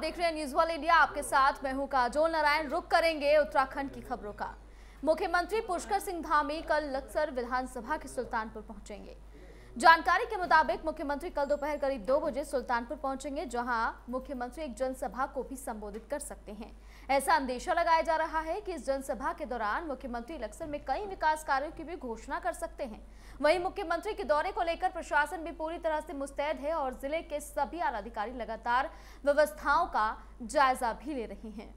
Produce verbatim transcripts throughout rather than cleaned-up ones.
देख रहे हैं न्यूज वन इंडिया, आपके साथ मैं हूं काजोल नारायण। रुक करेंगे उत्तराखंड की खबरों का। मुख्यमंत्री पुष्कर सिंह धामी कल लक्सर विधानसभा के सुल्तानपुर पहुंचेंगे। जानकारी के मुताबिक मुख्यमंत्री कल दोपहर करीब दो बजे सुल्तानपुर पहुंचेंगे, जहां मुख्यमंत्री एक जनसभा को भी संबोधित कर सकते हैं। ऐसा अंदेशा लगाया जा रहा है कि इस जनसभा के दौरान मुख्यमंत्री लक्सर में कई विकास कार्यों की भी घोषणा कर सकते हैं। वहीं मुख्यमंत्री के दौरे को लेकर प्रशासन भी पूरी तरह से मुस्तैद है और जिले के सभी आला अधिकारी लगातार व्यवस्थाओं का जायजा भी ले रहे हैं।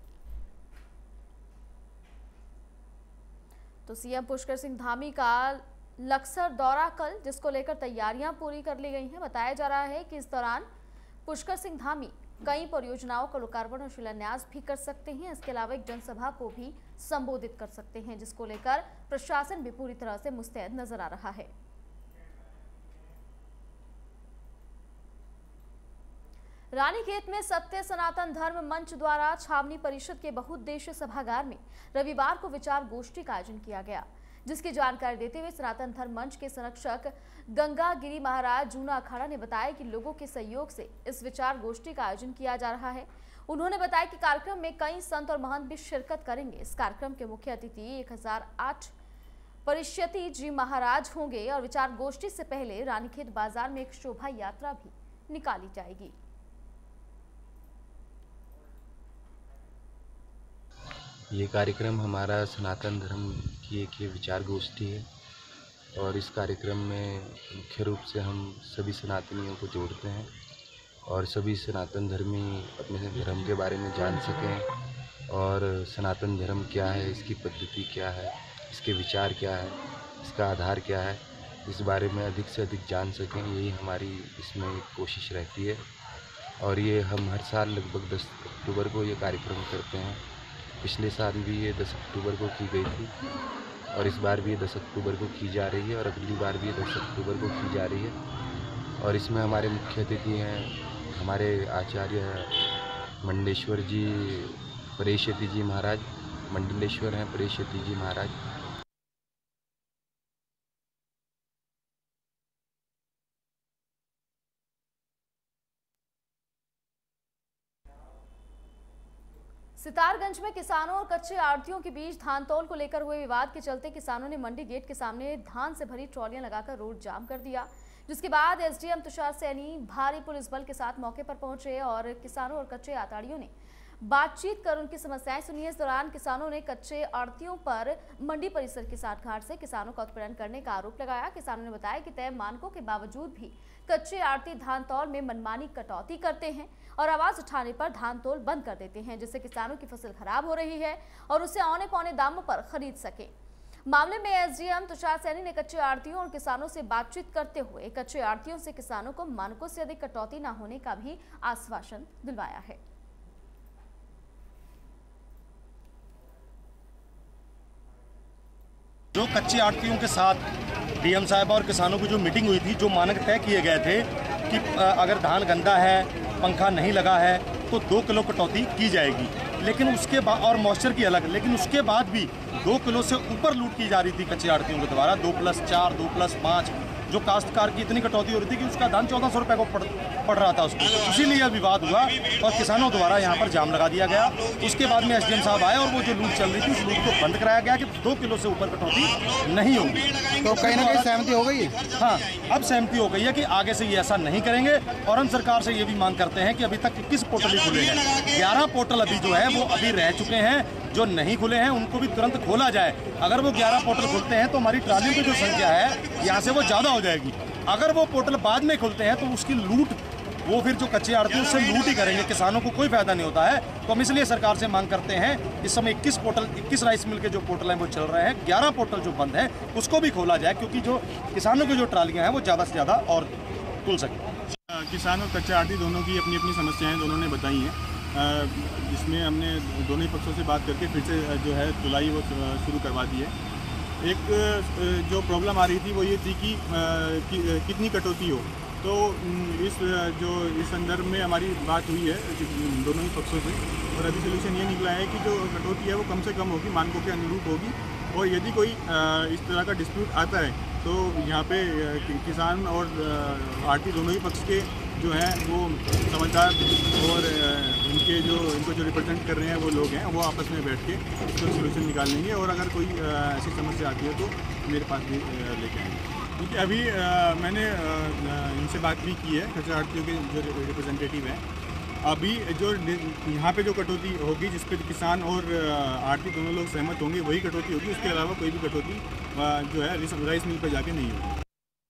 तो सीएम पुष्कर सिंह धामी का लक्सर दौरा कल, जिसको लेकर तैयारियां पूरी कर ली गई हैं। बताया जा रहा है कि इस दौरान पुष्कर सिंह धामी कई परियोजनाओं का लोकार्पण और शिलान्यास भी कर सकते हैं। इसके अलावा एक जनसभा को भी संबोधित कर सकते हैं, जिसको लेकर प्रशासन भी पूरी तरह से मुस्तैद नजर आ रहा है। रानीखेत में सत्य सनातन धर्म मंच द्वारा छावनी परिषद के बहुउद्देशीय सभागार में रविवार को विचार गोष्ठी का आयोजन किया गया, जिसकी जानकारी देते हुए सनातन धर्म मंच के संरक्षक गंगा गिरी महाराज जूना अखाड़ा ने बताया कि लोगों के सहयोग से इस विचार गोष्ठी का आयोजन किया जा रहा है। उन्होंने बताया कि कार्यक्रम में कई संत और महंत भी शिरकत करेंगे। इस कार्यक्रम के मुख्य अतिथि एक हजार आठ परिष्यति जी महाराज होंगे और विचार गोष्ठी से पहले रानीखेत बाजार में एक शोभा यात्रा भी निकाली जाएगी। ये कार्यक्रम हमारा सनातन धर्म की एक ये विचार गोष्ठी है और इस कार्यक्रम में मुख्य रूप से हम सभी सनातनियों को जोड़ते हैं और सभी सनातन धर्मी अपने धर्म के बारे में जान सकें और सनातन धर्म क्या है, इसकी पद्धति क्या है, इसके विचार क्या है, इसका आधार क्या है, इस बारे में अधिक से अधिक जान सकें। यही हमारी इसमें एक कोशिश रहती है और ये हम हर साल लगभग दस अक्टूबर को ये कार्यक्रम करते हैं। पिछले साल भी ये दस अक्टूबर को की गई थी और इस बार भी ये दस अक्टूबर को की जा रही है और अगली बार भी ये दस अक्टूबर को की जा रही है। और इसमें हमारे मुख्य अतिथि हैं हमारे आचार्य मंडलेश्वर जी परिष्यति जी महाराज, मंडलेश्वर हैं परिष्यति जी महाराज। सितारगंज में किसानों और कच्चे आढ़तियों के बीच धान तौल को लेकर हुए विवाद के चलते किसानों ने मंडी गेट के सामने धान से भरी ट्रॉलियां लगाकर रोड जाम कर दिया, जिसके बाद एसडीएम तुषार सैनी भारी पुलिस बल के साथ मौके पर पहुंचे और किसानों और कच्चे आढ़तियों ने बातचीत कर उनकी समस्याएं सुनी। इस दौरान किसानों ने कच्चे आढ़तियों पर मंडी परिसर के साथ घाट से किसानों का उत्पीड़न करने का आरोप लगाया। किसानों ने बताया कि तय मानकों के बावजूद भी कच्चे आढ़ती धान तौल में मनमानी कटौती करते हैं और आवाज उठाने पर धान तौल बंद कर देते हैं, जिससे किसानों की फसल खराब हो रही है और उसे औने पौने दामों पर खरीद सके। मामले में एसडीएम तुषार सैनी ने कच्चे आढ़तियों और किसानों से बातचीत करते हुए कच्चे आढ़तियों से किसानों को मानकों से अधिक कटौती न होने का भी आश्वासन दिलवाया है। जो कच्चे आढ़तियों के साथ डीएम साहब और किसानों की जो मीटिंग हुई थी, जो मानक तय किए गए थे कि अगर धान गंदा है, पंखा नहीं लगा है तो दो किलो कटौती की जाएगी, लेकिन उसके बाद और मॉइस्चर की अलग, लेकिन उसके बाद भी दो किलो से ऊपर लूट की जा रही थी कच्चे आढ़तियों के द्वारा। दो प्लस चार, दो प्लस पाँच, जो काश्तकार की इतनी कटौती हो रही थी कि उसका धान चौदह सौ रुपये को पड़ पड़ रहा था उसको। इसीलिए विवाद हुआ और किसानों द्वारा यहाँ पर जाम लगा दिया गया। उसके बाद में एसडीएम साहब आए और वो जो लूट चल रही थी उस लूट को बंद कराया गया कि दो किलो से ऊपर कटौती नहीं होगी। तो कहीं ना कहीं सहमति हो गई। हाँ, अब सहमति हो गई है कि आगे से ये ऐसा नहीं करेंगे और हम सरकार से ये भी मांग करते हैं कि अभी तक इक्कीस पोर्टल ही खुले हैं, ग्यारह पोर्टल अभी जो है वो अभी रह चुके हैं, जो नहीं खुले हैं उनको भी तुरंत खोला जाए। अगर वो ग्यारह पोर्टल खुलते हैं तो हमारी ट्रालियों की जो संख्या है यहाँ से वो ज़्यादा हो जाएगी। अगर वो पोर्टल बाद में खुलते हैं तो उसकी लूट वो फिर जो कच्चे आढ़ती उससे लूट ही करेंगे, किसानों को कोई फायदा नहीं होता है। तो हम इसलिए सरकार से मांग करते हैं इस समय इक्कीस पोर्टल इक्कीस राइस मिल के जो पोर्टल हैं वो चल रहे हैं, ग्यारह पोर्टल जो बंद है उसको भी खोला जाए, क्योंकि जो किसानों की जो ट्रालियाँ हैं वो ज़्यादा से ज़्यादा और खुल सकें। किसान और कच्चे आढ़ती दोनों की अपनी अपनी समस्याएँ दोनों ने बताई हैं, जिसमें हमने दोनों ही पक्षों से बात करके फिर से जो है तुलाई वो शुरू करवा दी है। एक जो प्रॉब्लम आ रही थी वो ये थी कि, कि कितनी कटौती हो, तो इस जो इस संदर्भ में हमारी बात हुई है दोनों ही पक्षों से और अभी सोल्यूशन ये निकला है कि जो कटौती है वो कम से कम होगी, मानकों के अनुरूप होगी और यदि कोई इस तरह का डिस्प्यूट आता है तो यहाँ पे किसान और आढ़ती दोनों ही पक्ष के जो हैं वो समझदार और इनके जो इनको जो रिप्रेजेंट कर रहे हैं वो लोग हैं, वो आपस में बैठ के इसका सोल्यूशन निकाल लेंगे और अगर कोई ऐसी समस्या आती है तो मेरे पास भी लेके आएंगे। क्योंकि अभी आ, मैंने आ, इनसे बात भी की है, कचरा आढ़तियों के जो रिप्रेजेंटेटिव हैं। अभी जो यहाँ पे जो कटौती होगी जिस पे किसान और आढ़ती दोनों लोग सहमत होंगे वही कटौती होगी, उसके अलावा कोई भी कटौती जो है राइस मिल पर जाके नहीं होगी।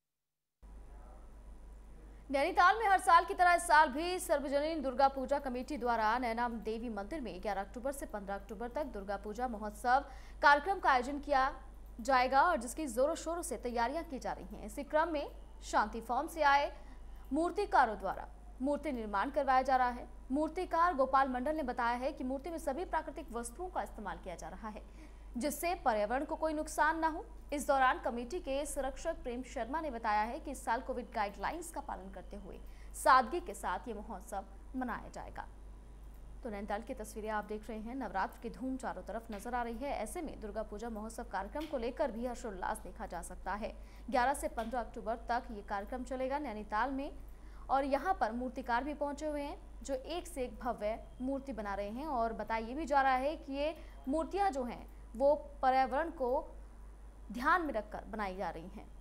नैनीताल में हर साल की तरह इस साल भी सार्वजनिक दुर्गा पूजा कमेटी द्वारा नैना देवी मंदिर में ग्यारह अक्टूबर से पंद्रह अक्टूबर तक दुर्गा पूजा महोत्सव कार्यक्रम का आयोजन किया जाएगा और जिसकी जोरों शोरों से तैयारियां की जा रही हैं। इसी क्रम में शांति फॉर्म से आए मूर्तिकारों द्वारा मूर्ति निर्माण करवाया जा रहा है। मूर्तिकार गोपाल मंडल ने बताया है कि मूर्ति में सभी प्राकृतिक वस्तुओं का इस्तेमाल किया जा रहा है जिससे पर्यावरण को कोई नुकसान न हो। इस दौरान कमेटी के संरक्षक प्रेम शर्मा ने बताया है कि इस साल कोविड गाइडलाइंस का पालन करते हुए सादगी के साथ ये महोत्सव मनाया जाएगा। तो नैनीताल की तस्वीरें आप देख रहे हैं। नवरात्र की धूम चारों तरफ नजर आ रही है। ऐसे में दुर्गा पूजा महोत्सव कार्यक्रम को लेकर भी हर्षोल्लास देखा जा सकता है। ग्यारह से पंद्रह अक्टूबर तक ये कार्यक्रम चलेगा नैनीताल में और यहाँ पर मूर्तिकार भी पहुंचे हुए हैं जो एक से एक भव्य मूर्ति बना रहे हैं और बताया भी जा रहा है कि ये मूर्तियां जो हैं वो पर्यावरण को ध्यान में रखकर बनाई जा रही हैं।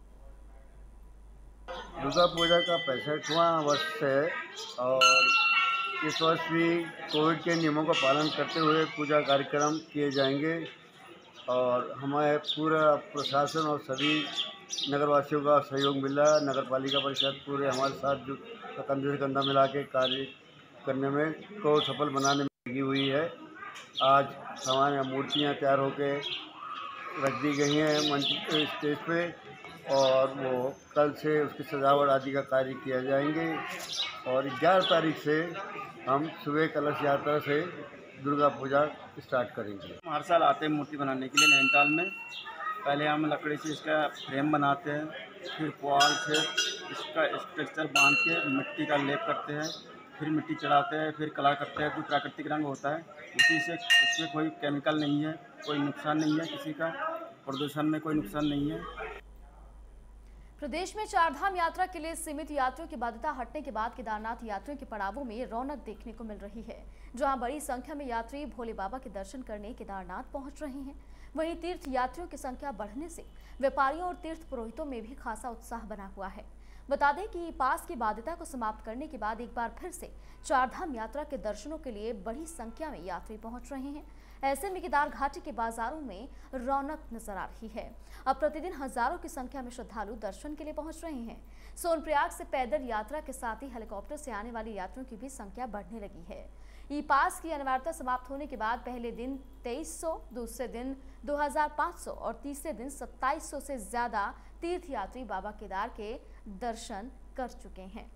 दुर्गा पूजा का पैंसठवां वर्ष है और इस वर्ष भी कोविड के नियमों का पालन करते हुए पूजा कार्यक्रम किए जाएंगे और हमारे पूरा प्रशासन और सभी नगरवासियों का सहयोग मिला। नगर पालिका परिषद पूरे हमारे साथ जो कंधे से कंधा मिला के कार्य करने में को सफल बनाने में लगी हुई है। आज हमारे यहाँ मूर्तियाँ तैयार होकर रख दी गई हैं मंच स्टेज पे और वो कल से उसकी सजावट आदि का कार्य किया जाएंगे और ग्यारह तारीख से हम सुबह कलश यात्रा से दुर्गा पूजा स्टार्ट करेंगे। हर साल आते हैं मूर्ति बनाने के लिए नैनीताल में। पहले हम लकड़ी से इसका फ्रेम बनाते हैं, फिर पुआल से इसका स्ट्रक्चर बांध के मिट्टी का लेप करते हैं, फिर मिट्टी चढ़ाते हैं, फिर कलर करते हैं। कोई प्राकृतिक रंग होता है, उसी से इसमें कोई केमिकल नहीं है, कोई नुकसान नहीं है, किसी का प्रदूषण में कोई नुकसान नहीं है। प्रदेश में चारधाम यात्रा के लिए सीमित यात्रियों की बाध्यता हटने के बाद केदारनाथ यात्रियों के पड़ावों में रौनक देखने को मिल रही है, जहां बड़ी संख्या में यात्री भोले बाबा के दर्शन करने केदारनाथ पहुंच रहे हैं। वहीं तीर्थ यात्रियों की संख्या बढ़ने से व्यापारियों और तीर्थ पुरोहितों में भी खासा उत्साह बना हुआ है। बता दें कि पास की बाध्यता को समाप्त करने के बाद एक बार फिर से चारधाम यात्रा के दर्शनों के लिए बड़ी संख्या में यात्री पहुंच रहे हैं। ऐसे में केदार घाटी के बाजारों में रौनक नजर आ रही है। अब प्रतिदिन हजारों की संख्या में श्रद्धालु दर्शन के लिए पहुंच रहे हैं। सोनप्रयाग से पैदल यात्रा के साथ ही हेलीकॉप्टर से आने वाले यात्रियों की भी संख्या बढ़ने लगी है। ई पास की अनिवार्यता समाप्त होने के बाद पहले दिन तेईस सौ, दूसरे दिन दो हज़ार पाँच सौ और तीसरे दिन सत्ताईस सौ से ज्यादा तीर्थ यात्री बाबा केदार के दर्शन कर चुके हैं।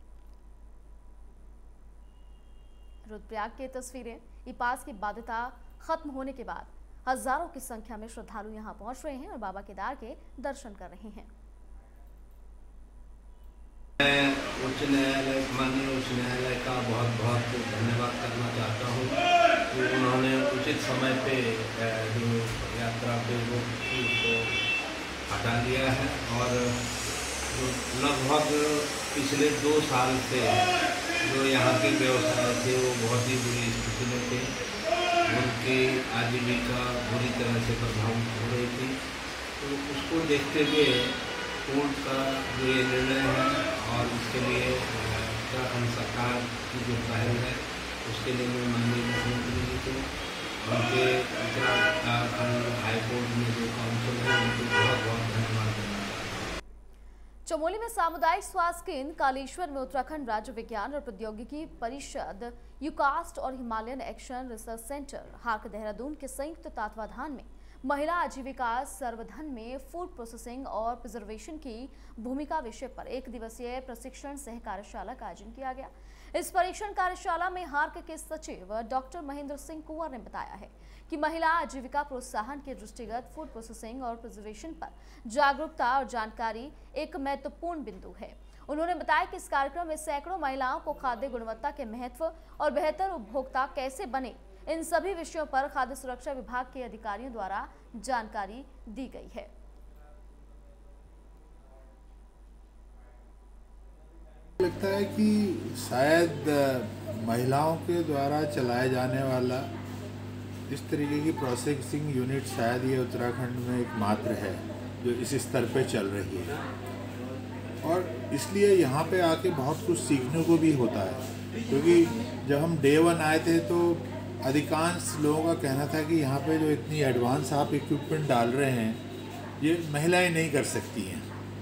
रुद्रप्रयाग की तस्वीरें। ई पास की बाध्यता खत्म होने के बाद हजारों की संख्या में श्रद्धालु यहां पहुंच रहे हैं और बाबा केदार के दर्शन कर रहे हैं। मैं उच्च न्यायालय माननीय उच्च न्यायालय का बहुत बहुत धन्यवाद करना चाहता हूँ कि उन्होंने उचित समय पे जो यात्रा पे वो उसको हटा दिया है और जो लगभग पिछले दो साल से जो यहाँ के व्यवसाय थे वो बहुत ही बुरी स्थिति में थे। उनकी आजीविका बुरी तरह से प्रभावित हो रही थी, तो उसको देखते हुए कोर्ट का जो ये निर्णय है और इसके लिए उत्तराखंड सरकार की जो पहल है उसके लिए मैं माननीय मुख्यमंत्री जी को उनके उत्तराखंड हाईकोर्ट में जो काउंसिल है उनको बहुत बहुत धन्यवाद देना चाहता हूँ। चमोली में सामुदायिक स्वास्थ्य केंद्र, कालेश्वर में उत्तराखंड राज्य विज्ञान और प्रौद्योगिकी परिषद, यूकास्ट और हिमालयन एक्शन रिसर्च सेंटर, हार्क देहरादून के संयुक्त तत्वाधान में महिला आजीविका सर्वधन में फूड प्रोसेसिंग और प्रिजर्वेशन की भूमिका विषय पर एक दिवसीय प्रशिक्षण सह कार्यशाला का आयोजन किया गया। इस परीक्षण कार्यशाला में हार्क के सचिव डॉक्टर महेंद्र सिंह कुंवर ने बताया है कि महिला आजीविका प्रोत्साहन के दृष्टिगत फूड प्रोसेसिंग और प्रिजर्वेशन पर जागरूकता और जानकारी एक महत्वपूर्ण बिंदु है। उन्होंने बताया कि इस कार्यक्रम में सैकड़ों महिलाओं को खाद्य गुणवत्ता के महत्व और बेहतर उपभोक्ता कैसे बने, इन सभी विषयों पर खाद्य सुरक्षा विभाग के अधिकारियों द्वारा जानकारी दी गई है। लगता है कि शायद महिलाओं के द्वारा चलाया जाने वाला इस तरीके की प्रोसेसिंग यूनिट शायद ये उत्तराखंड में एक मात्र है जो इस स्तर पे चल रही है, और इसलिए यहाँ पे आके बहुत कुछ सीखने को भी होता है। क्योंकि जब हम डे वन आए थे तो अधिकांश लोगों का कहना था कि यहाँ पे जो इतनी एडवांस आप इक्विपमेंट डाल रहे हैं ये महिलाएं नहीं कर सकती हैं,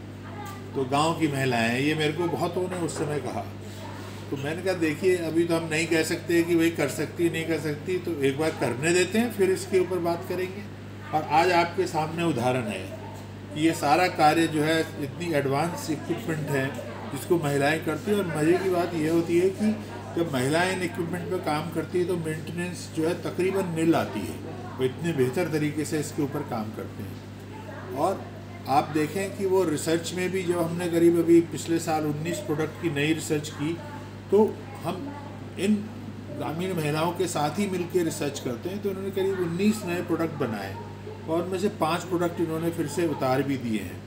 तो गांव की महिलाएं हैं, ये मेरे को बहुतों ने उस समय कहा। तो मैंने कहा देखिए अभी तो हम नहीं कह सकते कि वही कर सकती नहीं कर सकती, तो एक बार करने देते हैं फिर इसके ऊपर बात करेंगे। और आज आपके सामने उदाहरण है कि ये सारा कार्य जो है इतनी एडवांस इक्विपमेंट है जिसको महिलाएं करती हैं, और मज़े की बात ये होती है कि जब महिलाएं इन इक्विपमेंट पर काम करती है तो मेंटेनेंस जो है तकरीबन नील आती है, वो इतने बेहतर तरीके से इसके ऊपर काम करते हैं। और आप देखें कि वो रिसर्च में भी जो हमने करीब अभी पिछले साल उन्नीस प्रोडक्ट की नई रिसर्च की, तो हम इन ग्रामीण महिलाओं के साथ ही मिलकर रिसर्च करते हैं, तो उन्होंने करीब उन्नीस नए प्रोडक्ट बनाए और उनमें से पाँच प्रोडक्ट इन्होंने फिर से उतार भी दिए हैं।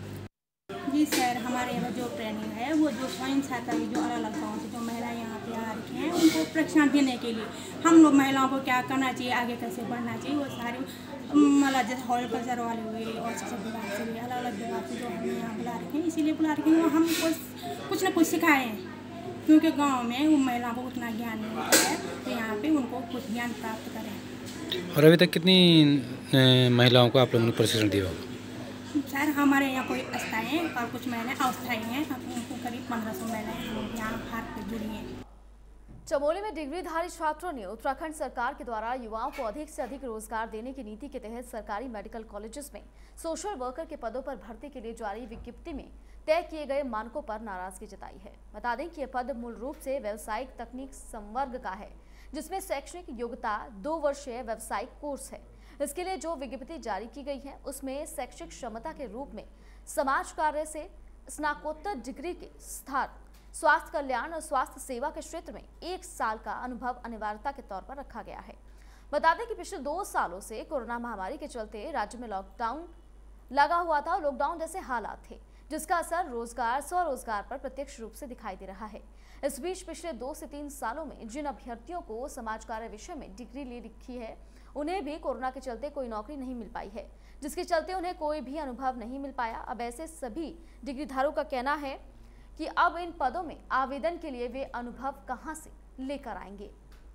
जी सर, हमारे यहाँ जो ट्रेनिंग है वो जो स्वयं सहायता की जो अलग अलग गाँव से जो महिलाएं यहाँ पे आ रखी हैं उनको प्रशिक्षण देने के लिए हम लोग महिलाओं को क्या करना चाहिए, आगे कैसे बढ़ना चाहिए, वो सारी मतलब जैसे हॉर्टिकल्चर वाले हुए और शिक्षा विभाग से भी अलग अलग विभाग से जो हमें यहाँ बुला रखे हैं, इसीलिए बुला रखे हैं वो हम कुछ न कुछ सिखाए हैं, क्योंकि गाँव में वो महिलाओं को उतना ज्ञान नहीं होता है, तो यहाँ पे उनको कुछ ज्ञान प्राप्त करें। और अभी तक कितनी महिलाओं को आप लोगों ने प्रशिक्षण दिया होगा? सर हमारे यहाँ कोई अस्थायी हैं और कुछ महिलाएं अस्थायी हैं, उनको करीब पंद्रह सौ महिलाएं यहाँ भारत पे जुड़ी हैं। चमोली में डिग्रीधारी छात्रों ने उत्तराखंड सरकार के द्वारा युवाओं को अधिक से अधिक रोजगार देने की नीति के तहत सरकारी मेडिकल कॉलेजेस में सोशल वर्कर के पदों पर भर्ती के लिए जारी विज्ञप्ति में तय किए गए मानकों पर नाराजगी जताई है। बता दें कि यह पद मूल रूप से व्यावसायिक तकनीक संवर्ग का है, जिसमें शैक्षणिक योग्यता दो वर्षीय व्यावसायिक कोर्स है। इसके लिए जो विज्ञप्ति जारी की गई है उसमें शैक्षिक क्षमता के रूप में समाज कार्य से स्नातकोत्तर डिग्री के साथ स्वास्थ्य कल्याण और स्वास्थ्य सेवा के क्षेत्र में एक साल का अनुभव अनिवार्यता के तौर पर रखा गया है। बता दें कि पिछले दो सालों से कोरोना महामारी के चलते राज्य में लॉकडाउन लगा हुआ था और लॉकडाउन जैसे हालात थे, जिसका असर रोजगार स्वरोजगार पर प्रत्यक्ष रूप से दिखाई दे रहा है। इस बीच पिछले दो से तीन सालों में जिन अभ्यर्थियों को समाज कार्य विषय में डिग्री ले रखी है उन्हें भी कोरोना के चलते कोई नौकरी नहीं मिल पाई है, जिसके चलते उन्हें कोई भी अनुभव नहीं मिल पाया। अब ऐसे सभी डिग्रीधारकों का कहना है कि अब इन पदों में आवेदन के लिए वे अनुभव कहां से लेकर आएंगे।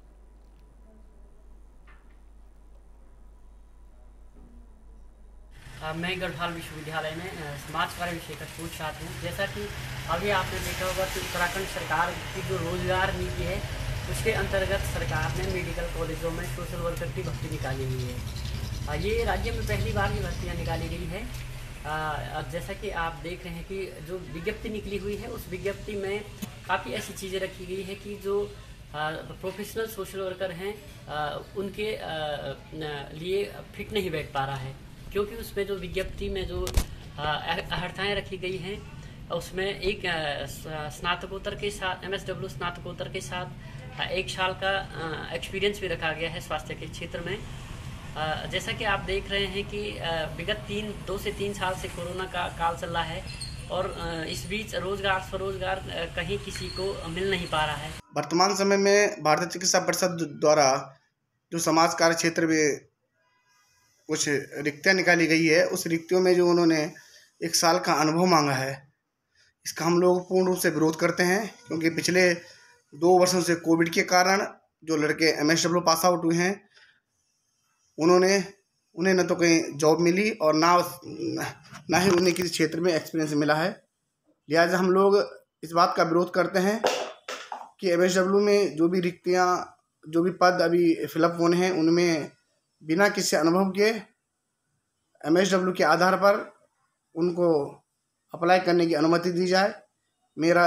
मैं गढ़वाल विश्वविद्यालय में समाज कार्य विषय का शोध छात्र हूँ। जैसा कि अभी आपने देखा होगा कि उत्तराखंड सरकार की जो रोजगार नीति है उसके अंतर्गत सरकार ने मेडिकल कॉलेजों में सोशल वर्कर की भर्ती निकाली हुई है। ये राज्य में पहली बार ये भर्तियाँ निकाली गई है। जैसा कि आप देख रहे हैं कि जो विज्ञप्ति निकली हुई है उस विज्ञप्ति में काफ़ी ऐसी चीज़ें रखी गई है कि जो प्रोफेशनल सोशल वर्कर हैं उनके लिए फिट नहीं बैठ पा रहा है, क्योंकि उसमें जो विज्ञप्ति में जो अहर्ताएँ रखी गई हैं उसमें एक स्नातकोत्तर के साथ एम एस डब्ल्यू स्नातकोत्तर के साथ एक साल का एक्सपीरियंस भी रखा गया है स्वास्थ्य के क्षेत्र में। जैसा कि आप देख रहे हैं कि विगत तीन दो से तीन साल से कोरोना का काल चल रहा है और इस बीच रोजगार स्वरोजगार कहीं किसी को मिल नहीं पा रहा है। वर्तमान समय में भारतीय चिकित्सा परिषद द्वारा जो समाज कार्य क्षेत्र में कुछ रिक्तियाँ निकाली गई है, उस रिक्तियों में जो उन्होंने एक साल का अनुभव मांगा है, इसका हम लोग पूर्ण रूप से विरोध करते हैं। क्योंकि पिछले दो वर्षों से कोविड के कारण जो लड़के M S W pass out हुए हैं उन्होंने उन्हें न तो कहीं जॉब मिली और ना ना ही उन्हें किसी क्षेत्र में एक्सपीरियंस मिला है। लिहाजा हम लोग इस बात का विरोध करते हैं कि एम एस डब्ल्यू में जो भी रिक्तियाँ जो भी पद अभी फिलअप होने हैं उनमें बिना किसी अनुभव के एम एस डब्ल्यू के आधार पर उनको अप्लाई करने की अनुमति दी जाए। मेरा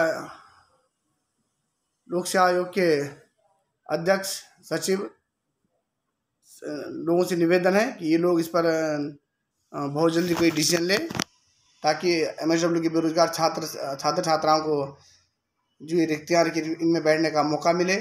लोक सेवा आयोग के अध्यक्ष सचिव लोगों से निवेदन है कि ये लोग इस पर बहुत जल्दी कोई डिसीजन ले, ताकि एम एस डब्ल्यू के बेरोजगार छात्र छात्र छात्राओं को जो ये रिक्तियाँ रखी इनमें बैठने का मौका मिले।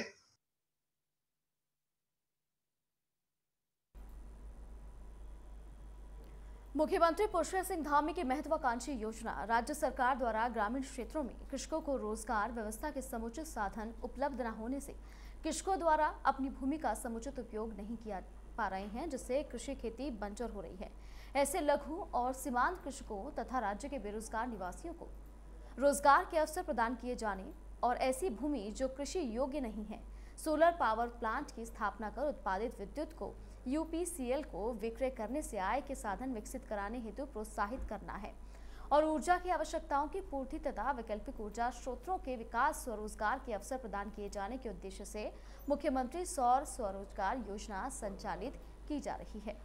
मुख्यमंत्री पुष्कर सिंह धामी की महत्वाकांक्षी योजना राज्य सरकार द्वारा ग्रामीण क्षेत्रों में कृषकों को रोजगार व्यवस्था के समुचित साधन उपलब्ध न होने से कृषकों द्वारा अपनी भूमि का समुचित उपयोग नहीं किया पा रहे हैं, जिससे कृषि खेती बंजर हो रही है। ऐसे लघु और सीमांत कृषकों तथा राज्य के बेरोजगार निवासियों को रोजगार के अवसर प्रदान किए जाने और ऐसी भूमि जो कृषि योग्य नहीं है, सोलर पावर प्लांट की स्थापना कर उत्पादित विद्युत को यूपीसीएल को विक्रय करने से आय के साधन विकसित कराने हेतु प्रोत्साहित करना है और ऊर्जा की आवश्यकताओं की पूर्ति तथा वैकल्पिक ऊर्जा स्रोतों के विकास स्वरोजगार के अवसर प्रदान किए जाने के उद्देश्य से मुख्यमंत्री सौर स्वरोजगार योजना संचालित की जा रही है।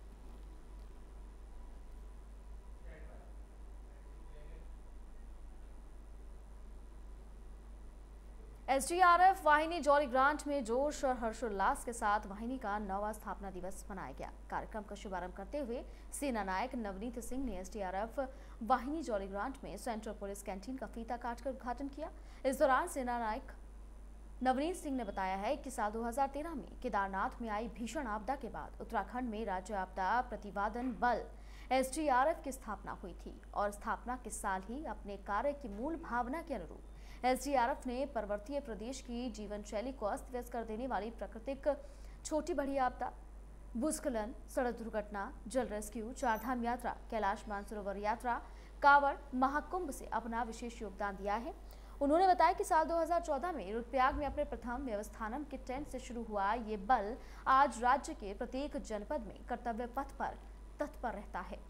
एसडीआरएफ वाहिनी जौली ग्रांट में जोश और हर्षोल्लास के साथ वाहिनी का नौवां स्थापना दिवस मनाया गया। कार्यक्रम का शुभारंभ करते हुए सेना नायक नवनीत सिंह ने एसडीआरएफ वाहिनी जौली ग्रांट में सेंट्रल पुलिस कैंटीन का फीता काटकर उद्घाटन किया। इस दौरान सेना नायक नवनीत सिंह ने बताया है कि साल दो हज़ार तेरह में केदारनाथ में आई भीषण आपदा के बाद उत्तराखंड में राज्य आपदा प्रतिवादन बल एसडीआरएफ की स्थापना हुई थी और स्थापना के साल ही अपने कार्य की मूल भावना के अनुरूप एसडीआरएफ ने पर्वतीय प्रदेश की जीवन शैली को अस्त व्यस्त कर देने वाली प्राकृतिक छोटी बड़ी आपदा, भूस्खलन, सड़क दुर्घटना, जल रेस्क्यू, चारधाम यात्रा, कैलाश मानसरोवर यात्रा, कांवड़ महाकुंभ से अपना विशेष योगदान दिया है। उन्होंने बताया कि साल दो हज़ार चौदह में रुद्रप्रयाग में अपने प्रथम व्यवस्थानम के टेंट से शुरू हुआ ये बल आज राज्य के प्रत्येक जनपद में कर्तव्य पथ पर तत्पर रहता है।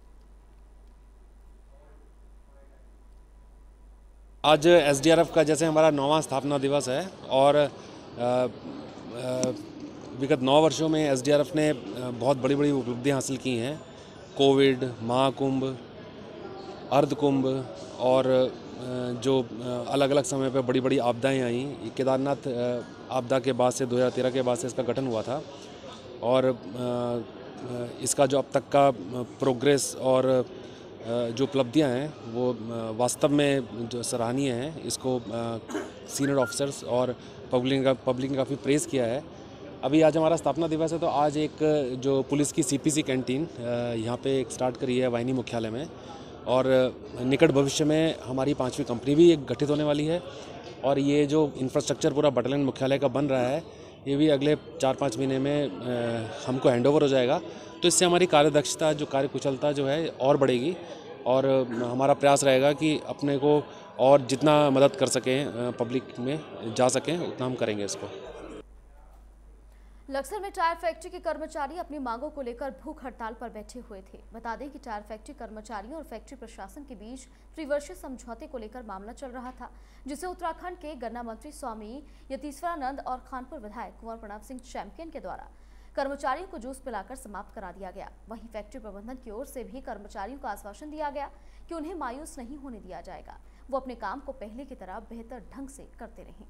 आज एसडीआरएफ का जैसे हमारा नौवां स्थापना दिवस है और विगत नौ वर्षों में एसडीआरएफ ने बहुत बड़ी बड़ी उपलब्धियां हासिल की हैं। कोविड, महाकुंभ, अर्धकुंभ और जो अलग अलग समय पे बड़ी बड़ी आपदाएं आई, केदारनाथ आपदा के बाद से दो हज़ार तेरह के बाद से इसका गठन हुआ था और इसका जो अब तक का प्रोग्रेस और जो उपलब्धियां हैं वो वास्तव में जो सराहनीय हैं। इसको सीनियर ऑफिसर्स और पब्लिक का पब्लिक ने काफ़ी प्रेज़ किया है। अभी आज हमारा स्थापना दिवस है तो आज एक जो पुलिस की सीपीसी कैंटीन यहाँ पे एक स्टार्ट करी है वाहिनी मुख्यालय में और निकट भविष्य में हमारी पांचवी कंपनी भी एक गठित होने वाली है और ये जो इंफ्रास्ट्रक्चर पूरा बटालियन मुख्यालय का बन रहा है ये भी अगले चार पाँच महीने में हमको हैंडओवर हो जाएगा। तो इससे हमारी कार्यदक्षता जो कार्यकुशलता जो है और बढ़ेगी और हमारा प्रयास रहेगा कि अपने को और जितना मदद कर सकें पब्लिक में जा सकें उतना हम करेंगे इसको। लक्सर में टायर फैक्ट्री के कर्मचारी अपनी मांगों को लेकर भूख हड़ताल पर बैठे हुए थे। बता दें कि टायर फैक्ट्री कर्मचारियों और फैक्ट्री प्रशासन के बीच त्रिवर्षीय समझौते को लेकर मामला चल रहा था, जिसे उत्तराखंड के गन्ना मंत्री स्वामी यतीश्वरानंद और खानपुर विधायक कुंवर प्रणव सिंह चैंपियन के द्वारा कर्मचारियों को जूस पिलाकर समाप्त करा दिया गया। वहीं फैक्ट्री प्रबंधन की ओर से भी कर्मचारियों को आश्वासन दिया गया कि उन्हें मायूस नहीं होने दिया जाएगा, वो अपने काम को पहले की तरह बेहतर ढंग से करते रहें।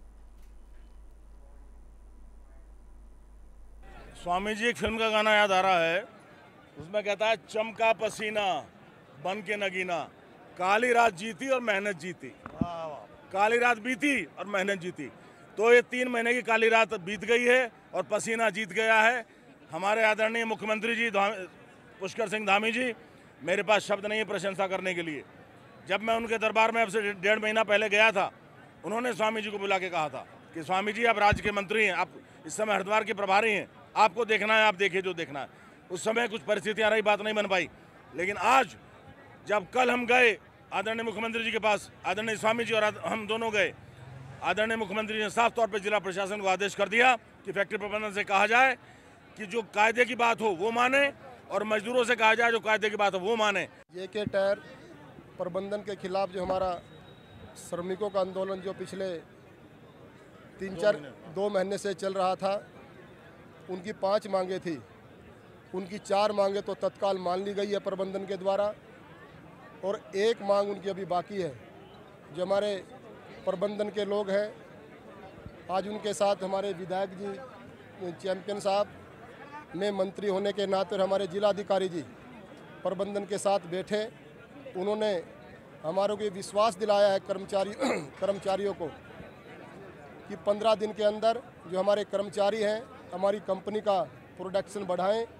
स्वामी जी एक फिल्म का गाना याद आ रहा है, उसमें कहता है चमका पसीना बन के नगीना, काली रात जीती और मेहनत जीती। काली रात बीती और मेहनत जीती, तो ये तीन महीने की काली रात बीत गई है और पसीना जीत गया है। हमारे आदरणीय मुख्यमंत्री जी पुष्कर सिंह धामी जी, मेरे पास शब्द नहीं है प्रशंसा करने के लिए। जब मैं उनके दरबार में अब से डेढ़ महीना पहले गया था, उन्होंने स्वामी जी को बुला के कहा था कि स्वामी जी आप राज्य के मंत्री हैं, आप इस समय हरिद्वार के प्रभारी हैं, आपको देखना है, आप देखिए जो देखना है। उस समय कुछ परिस्थितियां रही, बात नहीं बन पाई, लेकिन आज जब कल हम गए आदरणीय मुख्यमंत्री जी के पास, आदरणीय स्वामी जी और हम दोनों गए, आदरणीय मुख्यमंत्री ने साफ तौर पर जिला प्रशासन को आदेश कर दिया कि फैक्ट्री प्रबंधन से कहा जाए कि जो कायदे की बात हो वो माने और मजदूरों से कहा जाए जो कायदे की बात हो वो माने। ये के टायर प्रबंधन के खिलाफ जो हमारा श्रमिकों का आंदोलन जो पिछले तीन चार दो महीने से चल रहा था, उनकी पांच मांगे थी, उनकी चार मांगे तो तत्काल मान ली गई है प्रबंधन के द्वारा और एक मांग उनकी अभी बाकी है। जो हमारे प्रबंधन के लोग हैं, आज उनके साथ हमारे विधायक जी चैंपियन साहब ने मंत्री होने के नाते और हमारे जिलाधिकारी जी प्रबंधन के साथ बैठे, उन्होंने हमारों को विश्वास दिलाया है कर्मचारी कर्मचारियों को कि पंद्रह दिन के अंदर जो हमारे कर्मचारी हैं हमारी कंपनी का प्रोडक्शन बढ़ाएं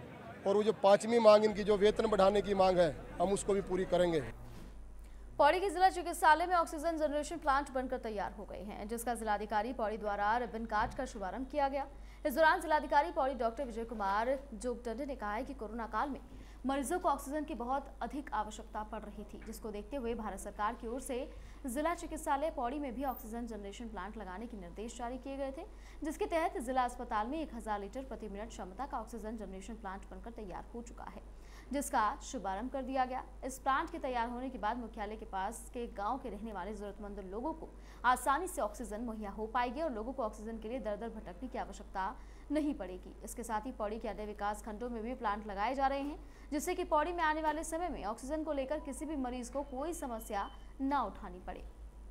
और वो जो पाँचवीं मांग इनकी जो वेतन बढ़ाने की मांग है हम उसको भी पूरी करेंगे। पौड़ी के जिला चिकित्सालय में ऑक्सीजन जनरेशन प्लांट बनकर तैयार हो गए हैं, जिसका जिलाधिकारी पौड़ी द्वारा रिबन काट कर शुभारंभ किया गया। इस दौरान जिलाधिकारी पौड़ी डॉक्टर विजय कुमार जोगदंडे ने कहा है कि कोरोना काल में मरीजों को ऑक्सीजन की बहुत अधिक आवश्यकता पड़ रही थी, जिसको देखते हुए भारत सरकार की ओर से जिला चिकित्सालय पौड़ी में भी ऑक्सीजन जनरेशन प्लांट लगाने के निर्देश जारी किए गए थे, जिसके तहत जिला अस्पताल में एक हजार लीटर प्रति मिनट क्षमता का ऑक्सीजन जनरेशन प्लांट बनकर तैयार हो चुका है, जिसका शुभारंभ कर दिया गया। इस प्लांट के तैयार होने के बाद मुख्यालय के पास के गांव के रहने वाले जरूरतमंद लोगों को आसानी से ऑक्सीजन मुहैया हो पाएगी और लोगों को ऑक्सीजन के लिए दर दर भटकने की आवश्यकता नहीं पड़ेगी। इसके साथ ही पौड़ी के अन्य विकास खंडों में भी प्लांट लगाए जा रहे हैं, जिससे कि पौड़ी में आने वाले समय में ऑक्सीजन को लेकर किसी भी मरीज को कोई समस्या न उठानी पड़े।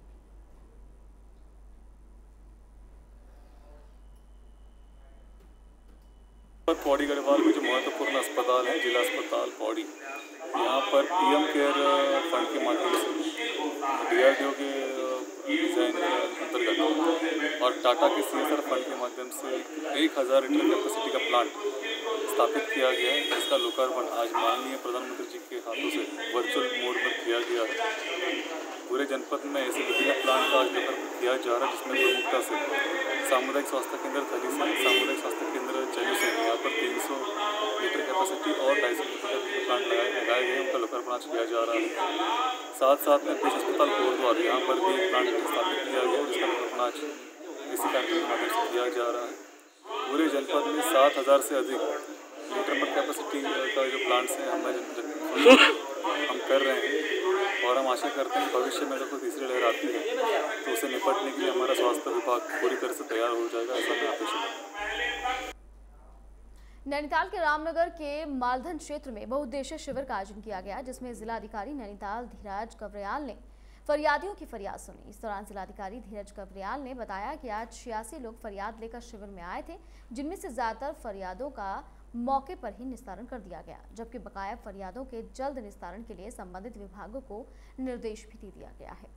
पौड़ी गढ़वाल में जो महत्वपूर्ण अस्पताल है, जिला अस्पताल पौड़ी, यहाँ पर पीएम केयर फंड के माध्यम से डीआरडीओ के डिजाइन के अंतर्गत और टाटा के सीएसआर फंड के माध्यम से एक हज़ार लीटर कैपेसिटी का प्लांट स्थापित किया गया है, जिसका लोकार्पण आज माननीय प्रधानमंत्री जी के हाथों से वर्चुअल मोड में किया गया है। पूरे जनपद में ऐसे विभिन्न प्लांट का आज लोकार्पण किया जा रहा है, जिसमें प्रमुखता से सामुदायिक स्वास्थ्य केंद्र थली से सामुदायिक स्वास्थ्य केंद्र चलू से यहाँ पर तीन सौ लीटर कैपेसिटी और ढाई सौ लीटर के प्लांट लगाए लगाए गए हैं, उनका लोकार्पण आज किया जा रहा है। साथ साथ में पेश अस्पताल कोटद्वार यहाँ पर भी प्लांट स्थापित किया गया, जिसका लोकार्पण आज इसी कार्यक्रम के माध्यम से किया जा रहा है। पूरे जनपद में सात हज़ार से अधिक लीटर पर कैपेसिटी का जो प्लांट्स हैं हमें हम कर रहे हैं और हम आशा करते हैं भविष्य में अगर कोई तीसरी लहर आती है तो उसे निपटने के लिए हमारा स्वास्थ्य विभाग पूरी तरह से तैयार हो जाएगा, ऐसा मैं अपेक्षा करता हूं। नैनीताल के रामनगर के मालधन क्षेत्र में बहुउद्देशीय शिविर का आयोजन किया गया, जिसमें जिलाधिकारी नैनीताल धीरज कवरियाल ने फरियादियों की फरियाद सुनी। इस दौरान जिलाधिकारी धीरज कवरियाल ने बताया कि आज छियासी लोग फरियाद लेकर शिविर में आए थे, जिनमें से ज्यादातर फरियादों का मौके पर ही निस्तारण कर दिया गया, जबकि बकाया फरियादों के जल्द निस्तारण के लिए संबंधित विभागों को निर्देश भी दे दिया गया है।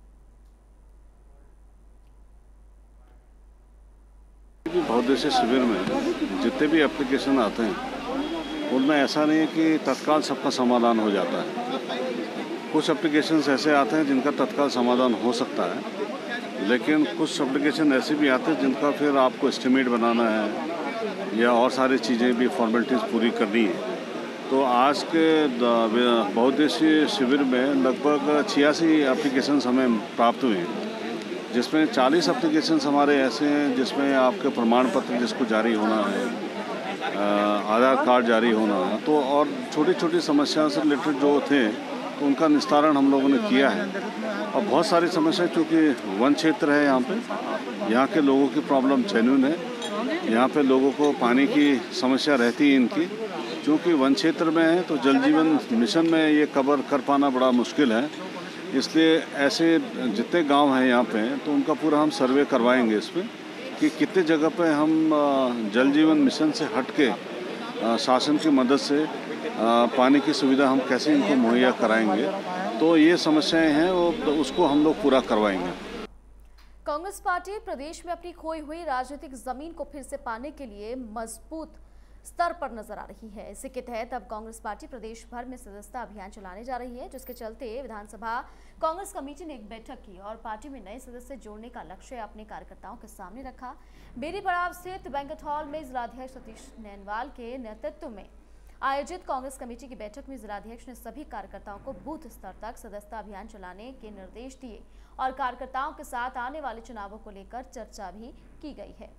बहुउद्देशीय शिविर में जितने भी एप्लीकेशन आते हैं उनमें ऐसा नहीं है कि तत्काल सबका समाधान हो जाता है। कुछ एप्लीकेशन ऐसे आते हैं जिनका तत्काल समाधान हो सकता है, लेकिन कुछ एप्लीकेशन ऐसे भी आते हैं जिनका फिर आपको एस्टिमेट बनाना है या और सारी चीज़ें भी फॉर्मेलिटीज़ पूरी करनी है। तो आज के बहुउद्देशीय शिविर में लगभग छियासी एप्लीकेशन हमें प्राप्त हुए हैं, जिसमें चालीस एप्लीकेशन हमारे ऐसे हैं जिसमें आपके प्रमाण पत्र जिसको जारी होना है, आधार कार्ड जारी होना है, तो और छोटी छोटी समस्याओं से रिलेटेड जो थे तो उनका निस्तारण हम लोगों ने किया है। और बहुत सारी समस्याएं, चूँकि वन क्षेत्र है, यहाँ पे यहाँ के लोगों की प्रॉब्लम जेन्युइन है। यहाँ पे लोगों को पानी की समस्या रहती है इनकी, क्योंकि वन क्षेत्र में है तो जल जीवन मिशन में ये कवर कर पाना बड़ा मुश्किल है। इसलिए ऐसे जितने गांव हैं यहाँ पे तो उनका पूरा हम सर्वे करवाएंगे इस पर कि कितने जगह पे हम जल जीवन मिशन से हट के शासन की मदद से पानी की सुविधा हम कैसे इनको मुहैया कराएंगे। तो ये समस्याएं हैं वो तो उसको हम लोग पूरा करवाएंगे। कांग्रेस पार्टी प्रदेश में अपनी खोई हुई राजनीतिक जमीन को फिर से पाने के लिए मजबूत स्तर पर नजर आ रही है। इसी के तहत अब कांग्रेस पार्टी प्रदेश भर में सदस्यता अभियान चलाने जा रही है, जिसके चलते विधानसभा कांग्रेस कमेटी ने एक बैठक की और पार्टी में नए सदस्य जोड़ने का लक्ष्य अपने कार्यकर्ताओं के सामने रखा। बेरी पड़ाव स्थित बैंक्वेट हॉल में जिलाध्यक्ष सतीश नैनवाल के नेतृत्व में आयोजित कांग्रेस कमेटी की बैठक में जिलाध्यक्ष ने सभी कार्यकर्ताओं को बूथ स्तर तक सदस्यता अभियान चलाने के निर्देश दिए और कार्यकर्ताओं के साथ आने वाले चुनावों को लेकर चर्चा भी की गई है।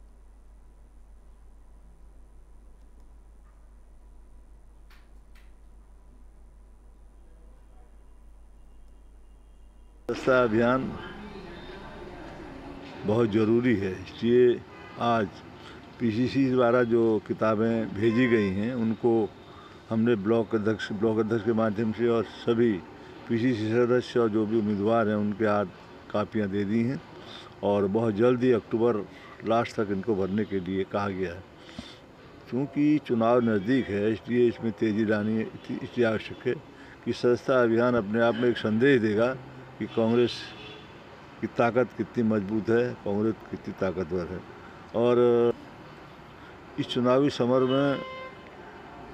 सदस्यता अभियान बहुत ज़रूरी है, इसलिए आज पीसीसी द्वारा जो किताबें भेजी गई हैं उनको हमने ब्लॉक अध्यक्ष ब्लॉक अध्यक्ष के माध्यम से और सभी पीसीसी सदस्य और जो भी उम्मीदवार हैं उनके हाथ कापियां दे दी हैं और बहुत जल्द ही अक्टूबर लास्ट तक इनको भरने के लिए कहा गया है। क्योंकि चुनाव नज़दीक है इसलिए इसमें तेज़ी लानी इसलिए आवश्यक है कि सदस्यता अभियान अपने आप में एक संदेश देगा कि कांग्रेस की ताकत कितनी मजबूत है, कांग्रेस कितनी ताकतवर है। और इस चुनावी समर में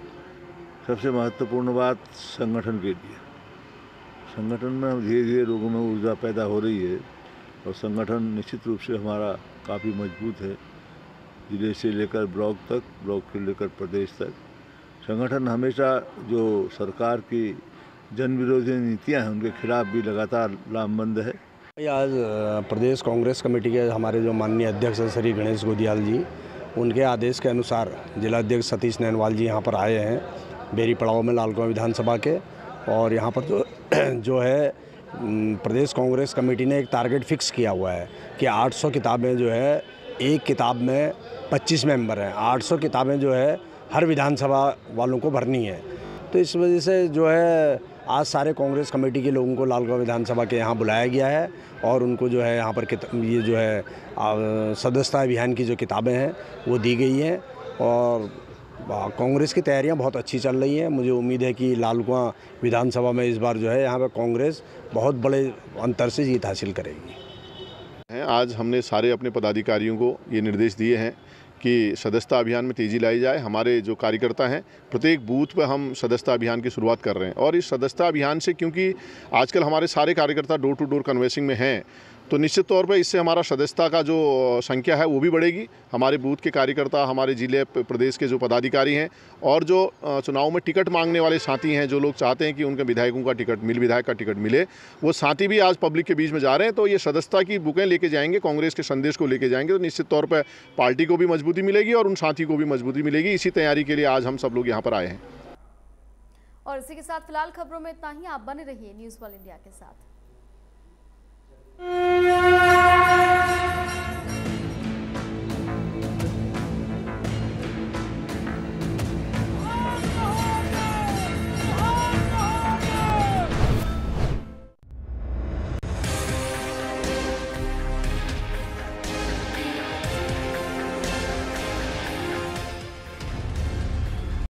सबसे महत्वपूर्ण बात संगठन के लिए, संगठन में हम धीरे धीरे लोगों में ऊर्जा पैदा हो रही है और संगठन निश्चित रूप से हमारा काफ़ी मजबूत है। जिले से लेकर ब्लॉक तक, ब्लॉक से लेकर प्रदेश तक संगठन हमेशा जो सरकार की जन विरोधी नीतियां हैं उनके खिलाफ भी लगातार लामबंद है। आज प्रदेश कांग्रेस कमेटी के हमारे जो माननीय अध्यक्ष हैं श्री गणेश गोदियाल जी, उनके आदेश के अनुसार जिला अध्यक्ष सतीश नैनवाल जी यहाँ पर आए हैं बेरी पड़ाव में लालकुआं विधानसभा के। और यहाँ पर जो जो है प्रदेश कांग्रेस कमेटी ने एक टारगेट फिक्स किया हुआ है कि आठ सौ किताबें जो है, एक किताब में पच्चीस मेंबर हैं, आठ सौ किताबें जो है हर विधानसभा वालों को भरनी है। तो इस वजह से जो है आज सारे कांग्रेस कमेटी के लोगों को लालकुआं विधानसभा के यहाँ बुलाया गया है और उनको जो है यहाँ पर ये जो है सदस्यता अभियान की जो किताबें हैं वो दी गई हैं और कांग्रेस की तैयारियां बहुत अच्छी चल रही हैं। मुझे उम्मीद है कि लालकुआं विधानसभा में इस बार जो है यहाँ पर कांग्रेस बहुत बड़े अंतर से जीत हासिल करेगी। आज हमने सारे अपने पदाधिकारियों को ये निर्देश दिए हैं कि सदस्यता अभियान में तेज़ी लाई जाए। हमारे जो कार्यकर्ता हैं प्रत्येक बूथ पर हम सदस्यता अभियान की शुरुआत कर रहे हैं और इस सदस्यता अभियान से, क्योंकि आजकल हमारे सारे कार्यकर्ता डोर टू डोर कन्वेंसिंग में हैं, तो निश्चित तौर पर इससे हमारा सदस्यता का जो संख्या है वो भी बढ़ेगी। हमारे बूथ के कार्यकर्ता, हमारे जिले प्रदेश के जो पदाधिकारी हैं और जो चुनाव में टिकट मांगने वाले साथी हैं, जो लोग चाहते हैं कि उनके विधायकों का टिकट मिल विधायक का टिकट मिले, वो साथी भी आज पब्लिक के बीच में जा रहे हैं। तो ये सदस्यता की बुकें लेके जाएंगे, कांग्रेस के संदेश को लेके जाएंगे, तो निश्चित तौर पर पार्टी को भी मजबूती मिलेगी और उन साथी को भी मजबूती मिलेगी। इसी तैयारी के लिए आज हम सब लोग यहाँ पर आए हैं। और इसी के साथ फिलहाल खबरों में इतना ही। आप बने रहिए न्यूज़ वर्ल्ड इंडिया के साथ।